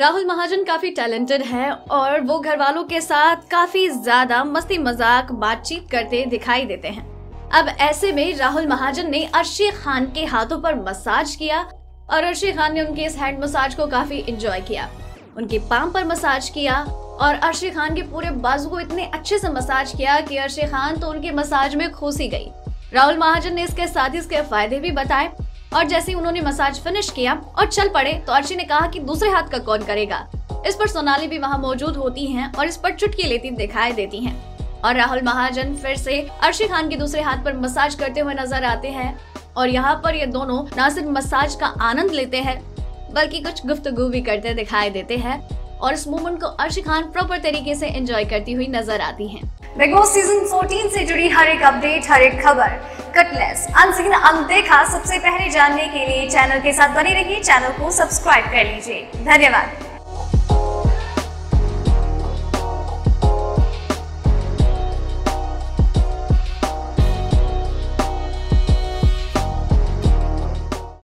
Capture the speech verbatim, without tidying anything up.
राहुल महाजन काफी टैलेंटेड है और वो घर वालों के साथ काफी ज्यादा मस्ती मजाक बातचीत करते दिखाई देते हैं। अब ऐसे में राहुल महाजन ने अर्शी खान के हाथों पर मसाज किया और अर्शी खान ने उनके इस हैंड मसाज को काफी एंजॉय किया। उनके पाम पर मसाज किया और अर्शी खान के पूरे बाजू को इतने अच्छे से मसाज किया कि अर्शी खान तो उनके मसाज में खुश ही गई। राहुल महाजन ने इसके साथ ही इसके फायदे भी बताए और जैसे ही उन्होंने मसाज फिनिश किया और चल पड़े तो अर्शी ने कहा कि दूसरे हाथ का कौन करेगा। इस पर सोनाली भी वहाँ मौजूद होती हैं और इस पर चुटकी लेती दिखाई देती हैं और राहुल महाजन फिर से अर्शी खान के दूसरे हाथ पर मसाज करते हुए नजर आते हैं और यहाँ पर ये दोनों न सिर्फ मसाज का आनंद लेते हैं बल्कि कुछ गुफ्तगू भी करते दिखाई देते हैं और इस मोमेंट को अर्शी खान प्रॉपर तरीके से एंजॉय करती हुई नजर आती हैं। बिग बॉस सीजन चौदह से जुड़ी हर एक अपडेट, हर एक खबर कटलेस, अनसीन, अनदेखा सबसे पहले जानने के लिए चैनल के साथ बने रहिए। चैनल को सब्सक्राइब कर लीजिए। धन्यवाद।